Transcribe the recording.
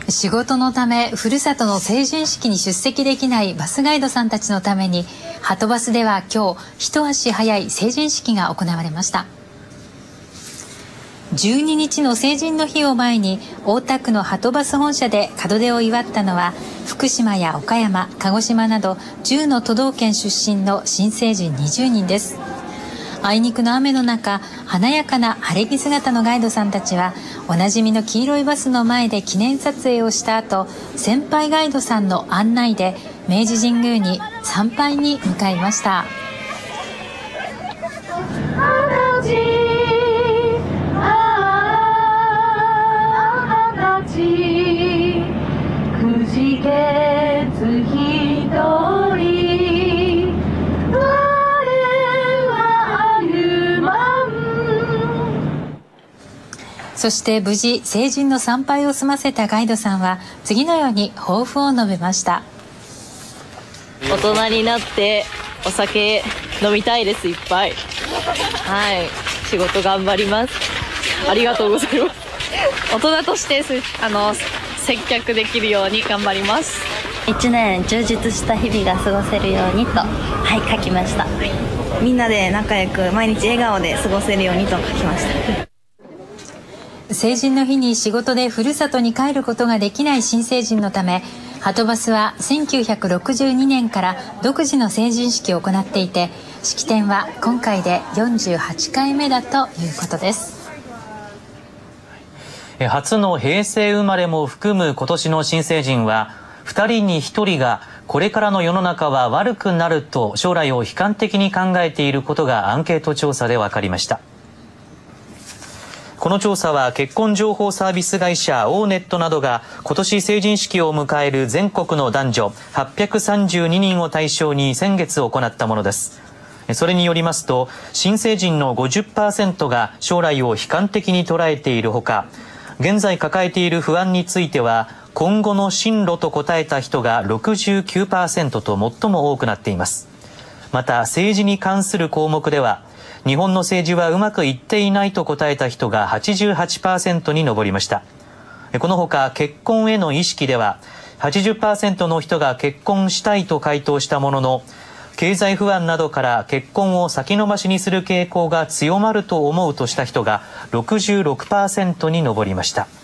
仕事のためふるさとの成人式に出席できないバスガイドさんたちのために、はとバスでは今日一足早い成人式が行われました。12日の成人の日を前に大田区のはとバス本社で門出を祝ったのは、福島や岡山、鹿児島など10の都道県出身の新成人20人です。あいにくの雨の中、華やかな晴れ着姿のガイドさんたちはおなじみの黄色いバスの前で記念撮影をした後、先輩ガイドさんの案内で明治神宮に参拝に向かいました。そして無事成人の参拝を済ませたガイドさんは次のように抱負を述べました。 大人になってお酒飲みたいです、いっぱい。はい、仕事頑張ります。ありがとうございます。大人として接客できるように頑張ります。 1年充実した日々が過ごせるようにと、書きました。 みんなで仲良く毎日笑顔で過ごせるようにと書きました。 成人の日に仕事でふるさとに帰ることができない新成人のため、はとバスは1962年から独自の成人式を行っていて、式典は今回で48回目だということです。 初の平成生まれも含む今年の新成人は、2人に1人がこれからの世の中は悪くなると将来を悲観的に考えていることがアンケート調査で分かりました。この調査は結婚情報サービス会社オーネットなどが今年成人式を迎える全国の男女832人を対象に先月行ったものです。それによりますと、新成人の 50% が将来を悲観的に捉えているほか、現在抱えている不安については今後の進路と答えた人が 69% と最も多くなっています。また政治に関する項目では、日本の政治はうまくいっていないと答えた人が 88% に上りました。このほか結婚への意識では 80% の人が結婚したいと回答したものの、経済不安などから結婚を先延ばしにする傾向が強まると思うとした人が 66% に上りました。